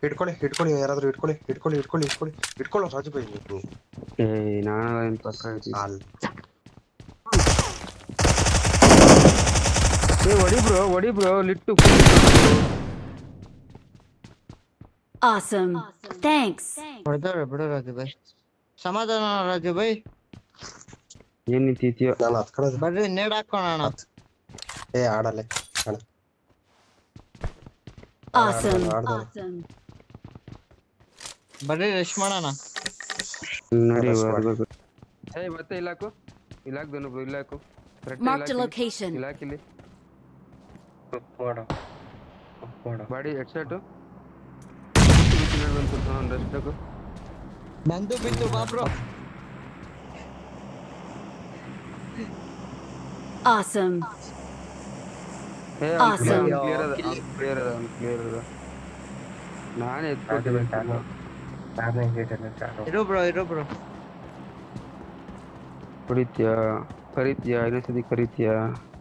ಇಟ್ಕೊಳ್ಳಿ ಯಾರಾದ್ರೂ ಇಟ್ಕೊಳ್ಳೋ ರಾಜು ಬೈ ನೀವು. ನಾನು ಪಕ್ಕ ಹೊಡಿ ಬ್ರೋ ಲಿಟ್ಟು Awesome. Thanks. ಬಿಡು ರಾಜು ಬೈ. ಸಮಾಧಾನ ರಾಜು ಬೈ. ಏನ್ ನಿಂತಿದ್ಯೋ ನಾನು ಹತ್ ಕಡೆ ಬರ್ರಿ ನೇಡ್ ಹಾಕೋಣ. ಆಡಲೆ Awesome. ಬರ್ರಿ ರೆಸ್ಟ್ ಮಾಡೋಣ. ನೋಡಿ ಬರ್ಬೇಕು. ಮತ್ತೆ ಇಲ್ಲಾಕು ಇಲ್ಲಾಕ್ದನು ಬ್ರೋ ಇಲ್ಲಾಕು. Marked a location. ಇಲ್ಲಾಕಿಲ್ಲಿ ಬಾಡಿ ಹೆಡ್ಸೆಟ್ ನಂದು ಬಿತ್ತು ಬಾ bro. Awesome. Awesome. Awesome. Clear ಅದ ನಾನೇ ಇರು ಬ್ರೋ ಕರೀತೀಯಾ ಇನ್ನೊಂದ್ಸತಿ ಕರೀತೀಯಾ?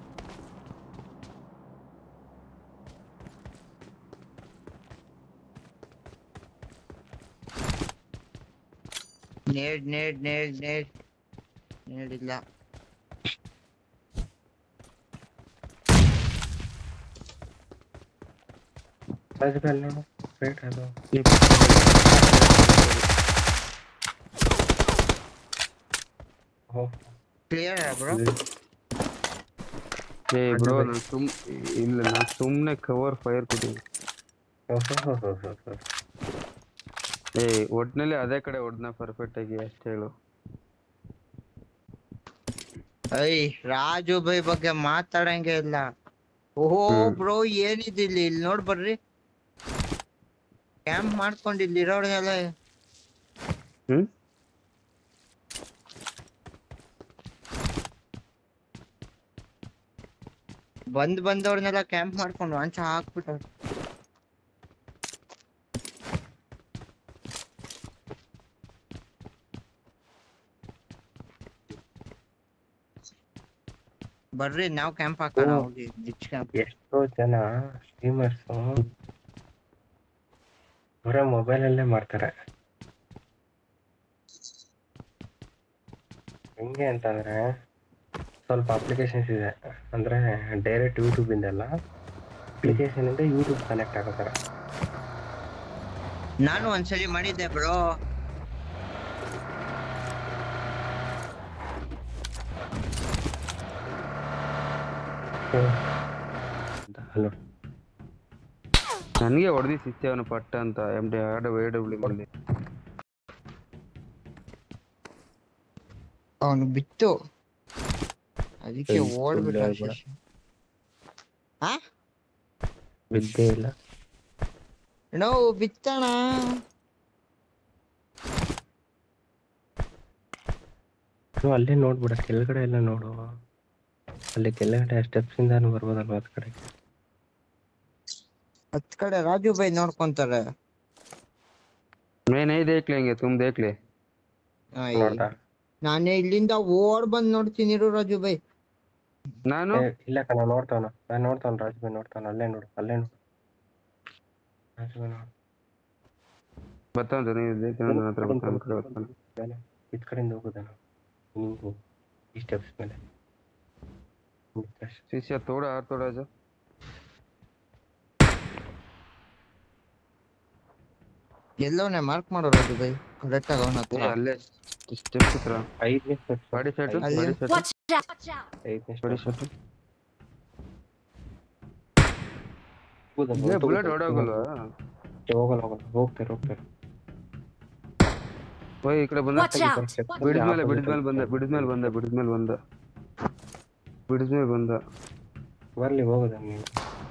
ನೇಡ್ ಇಲ್ಲ. Clear bro. ಬ್ರೋ ನಾನು ಸುಮ್ನೆ ಕವರ್ ಫೈರ್ ಕೊಟ್ಟಿನಿ. ಒಟ್ನಲ್ಲಿ ಅದೇ ಕಡೆ ಹೊಡ್ನ ಪರ್ಫೆಕ್ಟ್ ಆಗಿ ಅಷ್ಟೇ ಹೇಳು. ರಾಜು ಬೈ ಬಗ್ಗೆ ಮಾತಾಡಂಗೆ ಇಲ್ಲ. ಓಹೋ ಬ್ರೋ ಏನಿದಿಲ್ಲ ಇಲ್ಲಿ ನೋಡ್ ಬರ್ರಿ. ಕ್ಯಾಂಪ್ ಮಾಡ್ಕೊಂಡು ಇಲ್ಲಿ ಇರೋರ್ಗೆಲ್ಲ ಬಂದವ್ರನ್ನೆಲ್ಲ ಕ್ಯಾಂಪ್ ಮಾಡ್ಕೊಂಡು ಅಂಚ ಹಾಕ್ಬಿಟ್ಟ. ಬರ್ರಿ ನಾವ್ ಕ್ಯಾಂಪ್ ಹಾಕೋಣ ಹೋಗಿ. ಎಷ್ಟೋ ಜನ ಸ್ಟ್ರೀಮರ್ಸ್ ಬರೋ ಮೊಬೈಲ್ ಅಲ್ಲೇ ಮಾಡ್ತಾರೆ. ಹೆಂಗೆ ಅಂತಂದ್ರೆ ಸ್ವಲ್ಪ ಅಪ್ಲಿಕೇಶನ್ಸ್ ಇದೆ, ಅಂದ್ರೆ ಡೈರೆಕ್ಟ್ ಯೂಟ್ಯೂಬ್ ಇಂದಲ್ಲ, ಅಪ್ಲಿಕೇಶನ್ ಇಂದ ಯೂಟ್ಯೂಬ್ ಕನೆಕ್ಟ್ ಆಗೋ ಥರ. ನಾನು ಒಂದ್ಸಲಿ ಮಾಡಿದ್ದೆ ಬ್ರೋ. ನನಗೆ ಹೊಡೆದಿ ಸಿಕ್ತೆ ಅವನು ಪಟ್ಟ ಅಂತ MD AW ಅವನು ಬಿತ್ತು ಅದಕ್ಕೆ ಓಡ್ಬಿಟ್ಟ. ಬಿದ್ದೇ ಇಲ್ಲ ನಾವು ಬಿತ್ತಣ. ಅಲ್ಲೇ ನೋಡ್ಬಿಡ, ಕೆಳಗಡೆ ಎಲ್ಲ ನೋಡು. ಅಲ್ಲಿ ಕೆಳಗಡೆ ಸ್ಟೆಪ್ಸ್ ಇಂದಾನು ಬರ್ಬೋದಲ್ವಾ ಅದ್ ಕಡೆ. ಹತ್ ಕಡೆ ರಾಜು ಬೈ ನೋಡ್ಕೊಂತಾರೆ. मैं नहीं देख लेंगे तुम देख ले. ನಾನೇ ಇಲ್ಲಿಂದ ಓಡ್ ಬಂದ್ ನೋಡ್ತೀನಿ ರಾಜು ಬೈ. ನಾನು ಇಲ್ಲ ಕಣ ನೋಡ್ತಾನ ರಾಜು ಬೈ ನೋಡ್ತಾನ. ಅಲ್ಲೇ ನೋಡು ರಾಜು ಬೈ ನೋಡು. ಬರ್ತಾನೆ ನನ್ನ ಹತ್ರ ಬರ್ತಾನೆ. ಇದ್ ಕಡೆಯಿಂದ ಹೋಗೋದನ ನೀವು ಈ ಸ್ಟೆಪ್ಸ್ ಮೇಲೆ. शीशा थोड़ा जा. ಎಲ್ಲೋನೆ ಮಾರ್ಕ್ ಮಾಡೋ ರಾಜು ಬೈ. ಕರೆಕ್ಟ್ ಆಗಿ ಅವನ ಹತ್ರ ಅಲ್ಲೇ ಸ್ಟೆಪ್ಸ್ ಹತ್ರ 5ನೇ step body set Watch out. 5ನೇ ಬಾಡಿ ಸ್ಟೆಪ್. ಸೆಟ್ ಬುಲೆಟ್ ಹೊಡೋಗಲ್ವಾ? ಹೋಗಲ್ಲ ಹೋಗ್ತಾರೆ. ಓಯ್ ಈ ಕಡೆ ಬಂದ. Watch out. ಬಿಡಿದ್ಮೇಲೆ ಬಂದ. ಬರ್ಲಿ ಹೋಗೋದ ನೀವು.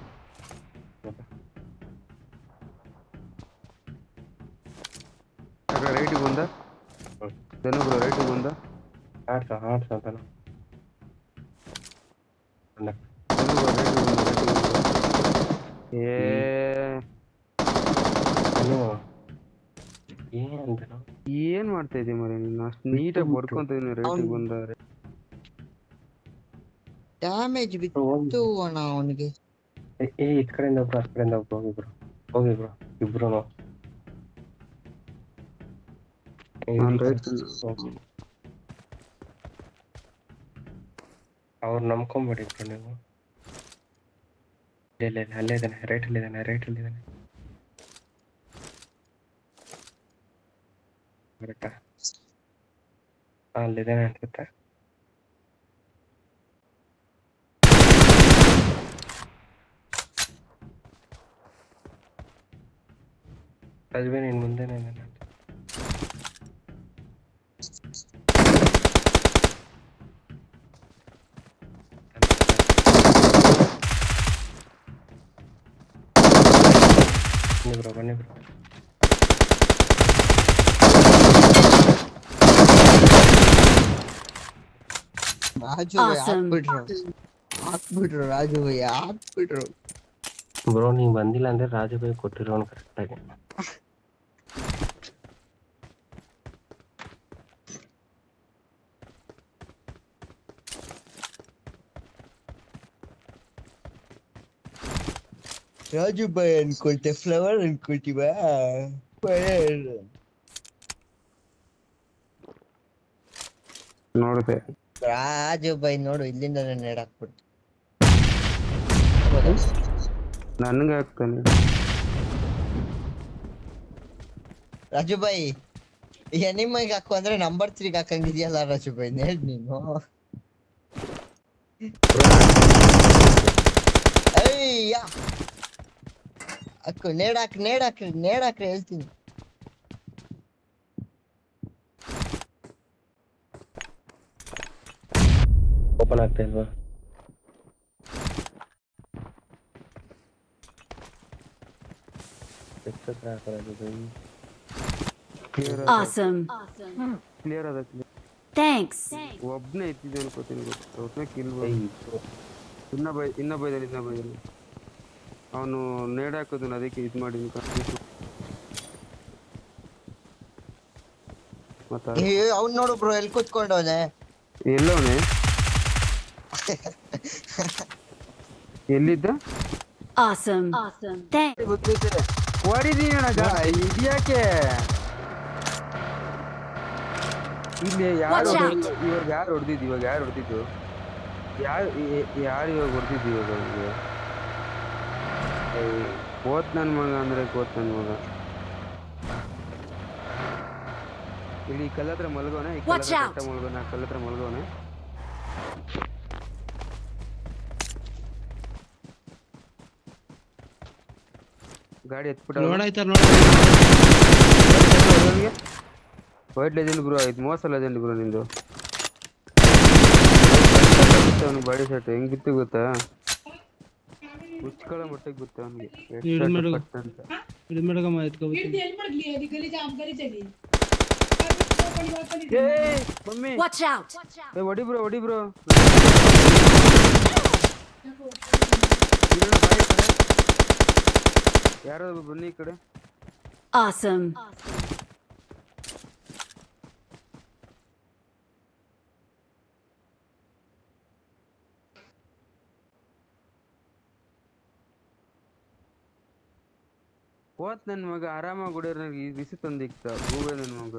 ರೈಟಿಗೆ ಬಂದ. ಜನಗಳು ರೈಟಿಗೆ ಬಂದ. ಆಡ್ಸ ಅಂತಾನ. ಏನ್ ಮಾಡ್ತಾ ಇದೀಯ ಮರೆ ನೀನು? ಅಷ್ಟು ನೀಟಾಗಿ ಬರ್ಕೊಂತ ಇದೀನಿ. ರೈಟಿಗೆ ಬಂದವ್ರೆ. ಡ್ಯಾಮೇಜ್ ಬಿತ್ತು ಅಣ್ಣ ಅವನಿಗೆ. ಈ ಕಡೆಯಿಂದ ಒಬ್ರು ಆ ಕಡೆಯಿಂದ ಒಬ್ರು ಹೋಗಿ ಬ್ರೋ ಇಬ್ರು ನಾನು ರೈಟ್ ಅವ್ರು ನಂಬ್ಕೊಂಬೇಡಿ ಬ್ರೋ ನೀವು. ಇಲ್ಲ ಅಲ್ಲೇ ಇದ್ದಾನೆ, ರೈಟಲ್ಲಿ ಇದ್ದಾನೆ. ಕರೆಕ್ಟಾ? ಅಲ್ಲಿದ್ದಾನೆ ಅನ್ಸುತ್ತೆ. ರಾಜುಬೇ ನೀನ್ ಮುಂದೆನೇ ಇದ್ದಾನೆ. ಬನ್ನಿ ಬ್ರೋ. ರಾಜು Awesome. ಹಾಕ್ಬಿಟ್ರು ರಾಜು ಹಾಕ್ಬಿಟ್ರು. ಬ್ರೋ ನೀವ್ ಬಂದಿಲ್ಲ ಅಂದ್ರೆ ರಾಜುಬಾಯಿ ಕೊಟ್ಟಿರೋನು ಕರೆಕ್ಟ್ ಆಗಿ. ರಾಜು ಬಾಯ್ ಅನ್ಕೊಳ್ತೆ, ಫ್ಲವರ್ ಅನ್ಕೊಳ್ತೀವ. ನೋಡಿದೆ. ರಾಜು ಬಾಯ್ ನೋಡು ಇಲ್ಲಿಂದ ನೆಡಾಕ್ಬಿಟ್ಟು ನನ್ಗೆ ಹಾಕ್ತಾನೆ. ರಾಜು ಬಾಯ್ ಎನಿಮೈಗೆ ಹಾಕು ಅಂದ್ರೆ ನಂಬರ್ 3 ಹಾಕಂಗಿದ್ಯಲ್ಲ ರಾಜು ಬಾಯ್, ನೇಡ್ ನೀನು. ಅಯ್ಯ ಅಕ್ಕು ನೇಡಾಕ್ರಿ ಹೇಳ್ತೀನಿ. ಓಪನ್ ಆಗ್ತಾ ಇಲ್ವಾ? Awesome. ಕ್ಲಿಯರ್ ಅದ. Thanks. ಒಬ್ನೇ ಇತ್ತಿದ್ದೆ ಅನ್ಕೋತೀನಿ. ಗೊತ್ತು ಕಿಲ್ ಇನ್ನೊಬ್ಬ ಇದ್ದಾನೆ. ಅವನು ನೇಡ್ ಹಾಕೋದನ್ನ ಅದಕ್ಕೆ ಇದು ಮಾಡಿ ಅವ್ನ್ ನೋಡು ಬ್ರೋ ಎಲ್ಲಿ ಕೂತ್ಕೊಂಡವನೆ. ಎಲ್ಲವನೇ ಎಲ್ಲಿದ್ದ? Awesome. Thanks. ಗೊತ್ತೈತೆ ಹೊಡಿದೀನಿ ಅಣ್ಣ. ಇದ್ಯಾಕೆ ಇಲ್ಲಿ ಯಾರು ಇವಾಗ ಯಾರು ಹೊಡೆದಿದ್ದು? ಯಾರು ಇವಾಗ ಹೊಡೆದಿದ್ದು? ಇವಾಗ ಅವ್ರಿಗೆ ಕೋತ್ ನನ್ ಮಗ ಅಂದ್ರೆ ಕೋತ್ ನನ್ ಮಗ. ಇಲ್ಲಿ ಈ ಕಲ್ಲತ್ರ ಮಲ್ಗೋನೆ, ಕಲ್ಲತ್ರ ಮಲ್ಗೋನೆ. ಗಾಡಿ ಎತ್ಬಿಟ್ಟು ವೈಟ್ ಲೆಜೆಂಡ್ ಬ್ರೋ. ಇದು ಮೋಸ ಲೆಜೆಂಡ್ ಬ್ರೋ ನಿಂದು. ಅವನಿಗೆ ಬಾಡಿ ಶರ್ಟ್ ಹೆಂಗ್ ಬಿತ್ತು ಗೊತ್ತಾ? ಉಚ್ಕೊಳ್ಳೋ ಮಟ್ಟಿಗೆ ಗೊತ್ತಾ ಅವನಿಗೆ. Watch out. ಹೊಡಿ ಬ್ರೋ. ಯಾರೋ ಬನ್ನಿ ಈ ಕಡೆ. Awesome. ಹೋತ್ ನನ್ ಮಗ ಆರಾಮಾಗಿ ಹೊಡಿಯೋರ್ ಬಿಸಿ ತಂದಿಕ್ತ ಹೂವೆ ನನ್ ಮಗ.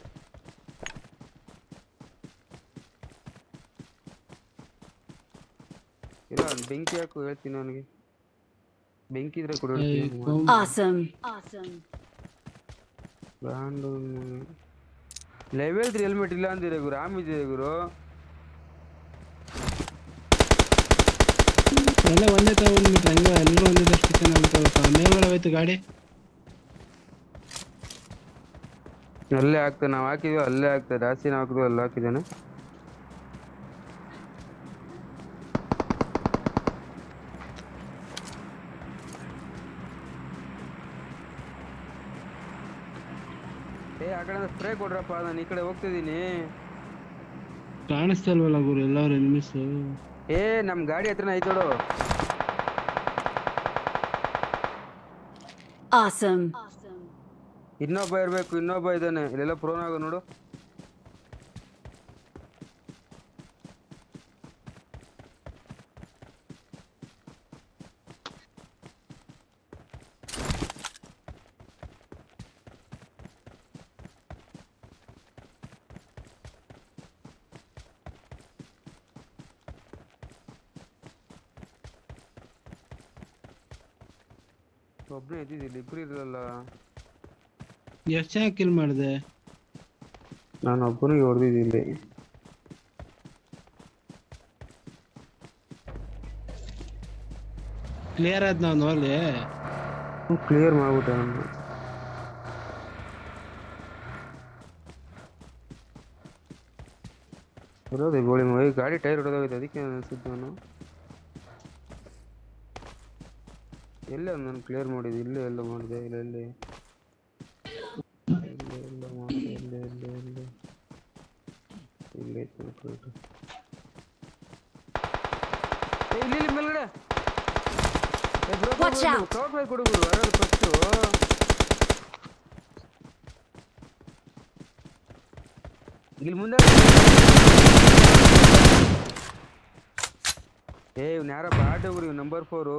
ಇಲ್ಲ ಬೆಂಕಿ ಹಾಕು ಹೇಳ್ತೀನಿ ಅವನಿಗೆ. ಬೆಂಕಿ ಇದ್ರೆ ಕೊಡೋಡ್ತೀನಿ. Awesome. ಲೆವೆಲ್ 3 ಹೆಲ್ಮೆಟ್ ಇಲ್ಲ ಅಂದಿರ ಗುರು. ಆಮಿದೆ ಗುರು. ಎಲ್ಲ ಒಂದೇ ತರ ಬಂದ್ಬಿಟ್ರೆ ಹಂಗ ಎಲ್ಲರೂ ಒಂದೇದಷ್ಟು ಚೆನ್ನಾಗಿ ಮೇಲ್ಗಡೆ ಹೋಯ್ತು ಗಾಡಿ. ಅಲ್ಲೇ ಆಗ್ತದೆ, ನಾವು ಹಾಕಿದ್ವಿ ಅಲ್ಲೇ ಆಗ್ತದೆ. ಜಾಸ್ತಿ ಹಾಕಿದ್ವಿ ಅಲ್ಲೇ ಹಾಕಿದ್ದೇನೆ. ಆ ಕಡೆ ಸ್ಪ್ರೇ ಕೊಡ್ರಪ್ಪ, ನಾನು ಈ ಕಡೆ ಹೋಗ್ತಿದ್ದೀನಿ. ಕಾಣಿಸ್ತಾ ಇಲ್ವಲ್ಲ ಗುರು ಎಲ್ಲರೂ ಎನಿಮಿಸ್. ನಮ್ ಗಾಡಿ ಹತ್ರನ ಐತ್ ನೋಡು. Awesome. ಇನ್ನೊಬ್ಬ ಇರ್ಬೇಕು, ಇನ್ನೊಬ್ಬ ಇದ್ದಾನೆ ಇಲ್ಲೆಲ್ಲ. ಪ್ರೋನ್ ಆಗೋ ನೋಡು. ಒಬ್ಬನೇ ಇದ್ದಿದ್ದಿಲ್ಲ, ಇಬ್ರು ಇರಲ್ಲ. ಎಷ್ಟು ಜನ ಕಿಲ್ ಮಾಡಿದೆ? ನಾನು ಒಬ್ಬನಿಗೆ ಹೊಡೆದಿದ್ದಿಲ್ಲಿ. ಕ್ಲಿಯರ್ ಆಯ್ತು ನಾವು ನೋಡಿ. ಕ್ಲಿಯರ್ ಮಾಡ್ಬಿಟ್ಟೆ ನಾನು. ಇರೋದು ಗೋಳಿ ಮೈ ಗಾಡಿ ಟೈರ್ ಹೊಡೆದೋಗಿದೆ, ಅದಕ್ಕೆ ಅನಿಸಿದ್ದು ನಾನು. ಎಲ್ಲೇ ನಾನು ಕ್ಲಿಯರ್ ಮಾಡಿದ್ದು, ಇಲ್ಲೇ ಎಲ್ಲ ಮಾಡಿದೆ, ಇಲ್ಲೇ ಎಲ್ಲ ಮಾಡಿದೆ, ಇಲ್ಲೇ ಇಲ್ಲಿ ಮೇಲ್ಗಡೆ Watch out. ಕ್ರೌಡ್ ಫೈರ್ ಕೊಡು ಗುರು, ಯಾರು ಫಸ್ಟು. ಇಲ್ಲಿ ಮುಂದೆ ಇವ್ನು ಯಾರ ಬ್ಯಾಟ್ ಗುರು, ಇವ್ ನಂಬರ್ 4.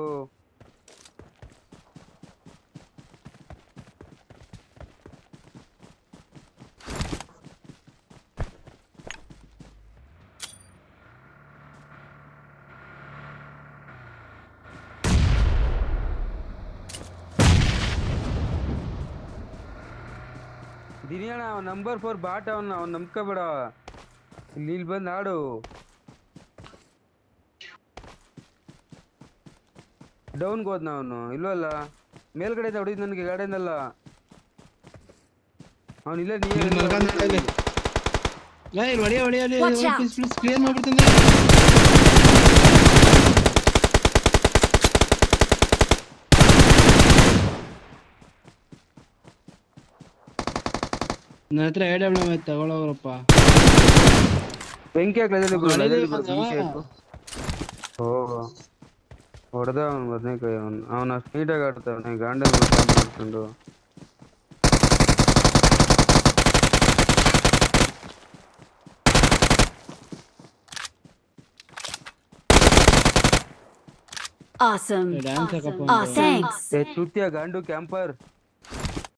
ದಿನಿಯಣ್ಣ ಅವ್ನು ನಂಬರ್ 4 ಬಾಟ್, ಅವ್ನು ನಂಬ್ಕೋಬೇಡ. ಇಲ್ಲಿ ಬಂದು ಆಡು. ಡೌನ್ಗೆ ಹೋದ್ನ ಅವನು, ಇಲ್ವಲ್ಲ ಮೇಲ್ಗಡೆ ಹೊಡಿದ್ ನನಗೆ ಗಾರ್ಡನಲ್ಲ ಅವನು. ಇಲ್ಲ ಕ್ಲಿಯರ್ ಮಾಡ್ಬಿಡ್ತಾನೆ. ನನ್ನ ಹತ್ರ AWM ಆಯ್ತು, ತಗೊಳ್ಳೋರಪ್ಪ. ಬೆಂಕಿ ಹಾಕ್ಲದಲ್ಲಿ ಹೊಡೆದ ಅವನು ಬದನೇಕಾಯಿ. ಅವನ ಅಷ್ಟು ನೀಟಾಗಿ ಆಡ್ತಾವನೆ, ಗಾಂಡ ಮಾಡ್ಕೊಂಡು. Awesome. ಡ್ಯಾನ್ಸ್ ಹಾಕಪ್ಪ. Thanks. ಚುತ್ಯ ಗಾಂಡು ಕ್ಯಾಂಪರ್.